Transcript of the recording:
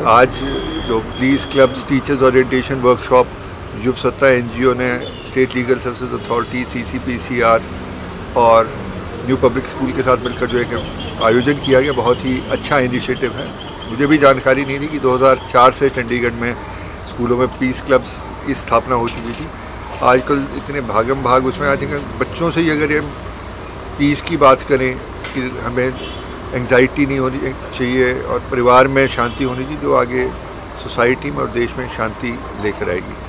आज जो police clubs teachers orientation workshop Yuvsatta NGO ने state legal services authority CCPCR और न्यू पब्लिक स्कूल के साथ मिलकर जो एक आयोजन किया गया, बहुत ही अच्छा इनिशिएटिव है। मुझे भी जानकारी नहीं थी कि 2004 से चंडीगढ़ में स्कूलों में पीस क्लब्स की स्थापना हो चुकी थी। आजकल इतने भागम भाग उसमें आई थिंक बच्चों से ही अगर ये पीस की बात करें कि हमें एंग्जाइटी नहीं होनी चाहिए और परिवार में शांति होनी चाहिए, जो आगे सोसाइटी में और देश में शांति लेकर आएगी।